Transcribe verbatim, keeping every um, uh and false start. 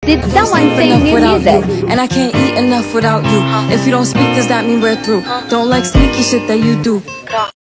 Did someone say new music? And I can't eat enough without you. If you don't speak, does that mean we're through? Don't like sneaky shit that you do.